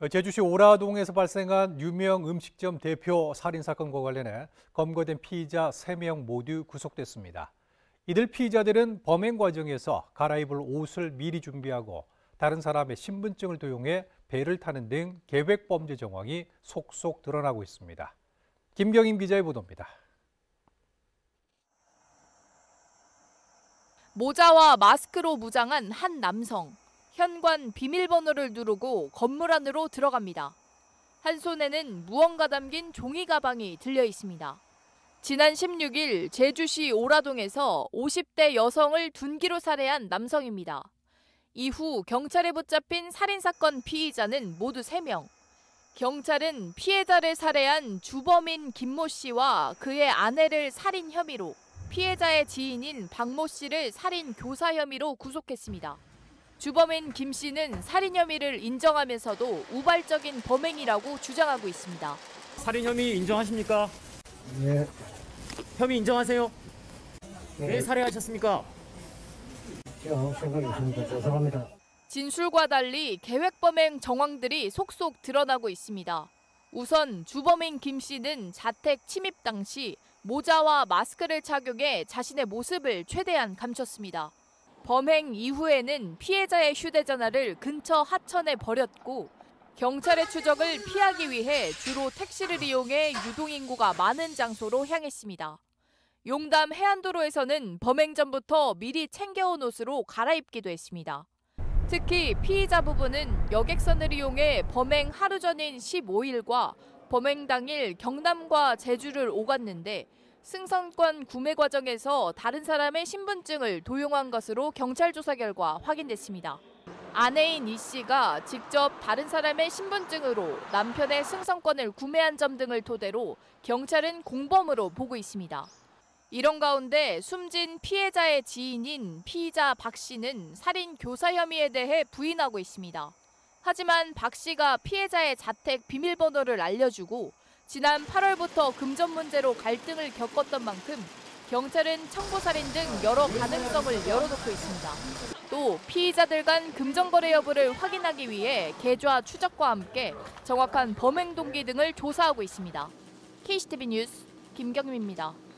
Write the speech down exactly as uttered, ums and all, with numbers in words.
제주시 오라동에서 발생한 유명 음식점 대표 살인사건과 관련해 검거된 피의자 세 명 모두 구속됐습니다. 이들 피의자들은 범행 과정에서 갈아입을 옷을 미리 준비하고 다른 사람의 신분증을 도용해 배를 타는 등 계획 범죄 정황이 속속 드러나고 있습니다. 김경임 기자의 보도입니다. 모자와 마스크로 무장한 한 남성. 현관 비밀번호를 누르고 건물 안으로 들어갑니다. 한 손에는 무언가 담긴 종이 가방이 들려 있습니다. 지난 십육 일 제주시 오라동에서 오십 대 여성을 둔기로 살해한 남성입니다. 이후 경찰에 붙잡힌 살인사건 피의자는 모두 세 명. 경찰은 피해자를 살해한 주범인 김모 씨와 그의 아내를 살인 혐의로, 피해자의 지인인 박모 씨를 살인 교사 혐의로 구속했습니다. 주범인 김 씨는 살인 혐의를 인정하면서도 우발적인 범행이라고 주장하고 있습니다. 살인 혐의 인정하십니까? 네. 혐의 인정하세요? 네. 왜 살해하셨습니까? 제가 생각이 있습니다. 죄송합니다. 진술과 달리 계획 범행 정황들이 속속 드러나고 있습니다. 우선 주범인 김 씨는 자택 침입 당시 모자와 마스크를 착용해 자신의 모습을 최대한 감췄습니다. 범행 이후에는 피해자의 휴대전화를 근처 하천에 버렸고 경찰의 추적을 피하기 위해 주로 택시를 이용해 유동인구가 많은 장소로 향했습니다. 용담 해안도로에서는 범행 전부터 미리 챙겨온 옷으로 갈아입기도 했습니다. 특히 피의자 부부는 여객선을 이용해 범행 하루 전인 십오 일과 범행 당일 경남과 제주를 오갔는데 승선권 구매 과정에서 다른 사람의 신분증을 도용한 것으로 경찰 조사 결과 확인됐습니다. 아내인 이 씨가 직접 다른 사람의 신분증으로 남편의 승선권을 구매한 점 등을 토대로 경찰은 공범으로 보고 있습니다. 이런 가운데 숨진 피해자의 지인인 피의자 박 씨는 살인 교사 혐의에 대해 부인하고 있습니다. 하지만 박 씨가 피해자의 자택 비밀번호를 알려주고 지난 팔월부터 금전 문제로 갈등을 겪었던 만큼 경찰은 청부살인 등 여러 가능성을 열어놓고 있습니다. 또 피의자들 간 금전거래 여부를 확인하기 위해 계좌 추적과 함께 정확한 범행 동기 등을 조사하고 있습니다. 케이씨티비 뉴스 김경임입니다.